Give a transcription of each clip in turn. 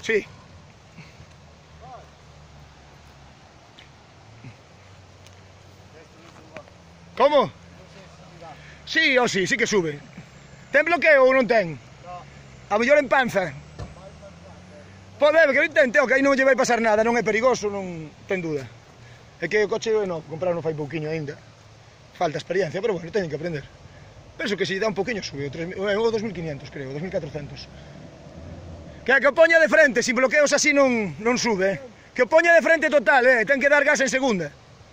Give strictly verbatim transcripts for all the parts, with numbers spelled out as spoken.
Sí. Como? Sí, ou sí, sí que sube. Ten bloqueo ou non ten? A mellor en panza. Pode ver, que eu intente, que aí non lle vai pasar nada, non é perigoso, non ten dúda. É que o coche é novo, comprar non fai pouquiño aínda. Falta experiencia, pero bueno, teñen que aprender. Penso que se dá un pouquiño sube, o dos mil quinientos creo, dos mil catrocentos. Que que o poña de frente, sin bloqueos así non, non sube, eh. Que o poña de frente total, eh, ten que dar gas en segunda.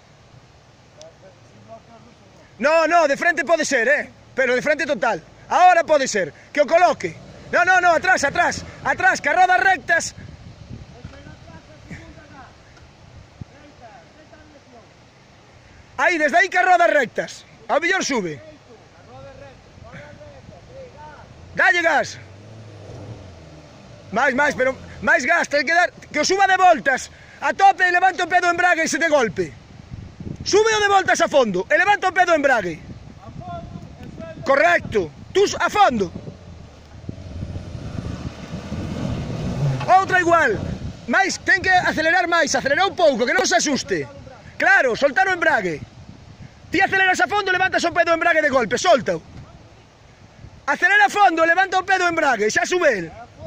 No, no, de frente pode ser, eh, pero de frente total. Ahora pode ser, que o coloque. No, no, no, atrás, atrás, atrás, que rodas rectas. Aí, desde aí que rodas rectas. Ao mellor sube. Dalle gas. Mais, máis, pero máis gas, ten que dar, que o suba de voltas. A tope e levanta o pé do embrague e se de golpe. Sube o de voltas a fondo e levanta o pé do embrague. Correcto. Tú a fondo. Outra igual. Mais, ten que acelerar máis, acelerar un pouco, que non se asuste. Claro, soltar o embrague. Ti aceleras a fondo e levantas o pé do embrague de golpe, solta-o. Acelera a fondo e levanta o pé do embrague, xa sube el.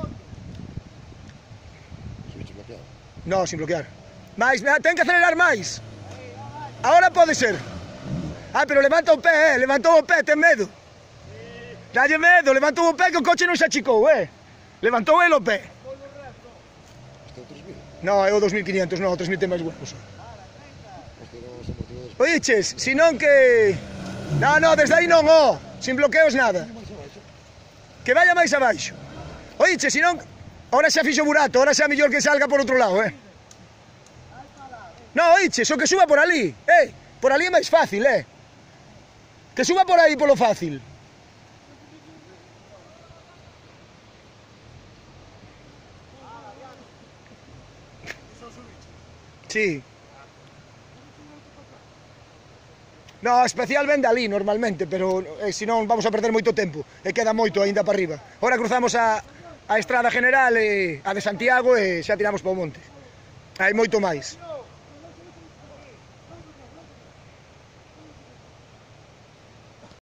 No, sin bloquear. Mais, ten que acelerar máis. Ahora pode ser. Ah, pero levanta o pé, eh, levantou o pé, ten medo. Dalle medo, levantou o pé que o coche non se achicou, eh. Levantou el o pé. No, é o dos mil quinientos, no, o tres mil ten máis huevos. Oiches, si non que... No, no, desde aí non, oh, sin bloqueos nada. Que vaya máis abaixo. Oiches, si non... Ahora xa fixo burato, ahora xa mellor que salga por outro lado, eh. No, oiches, o que suba por ali, eh. Por ali é máis fácil, eh. Que suba por aí polo fácil. Sí. No, especial vende ali normalmente, pero eh, se non vamos a perder moito tempo e queda moito aínda para arriba. Ahora cruzamos a, a Estrada General e a de Santiago e xa tiramos para o monte. Hai moito máis.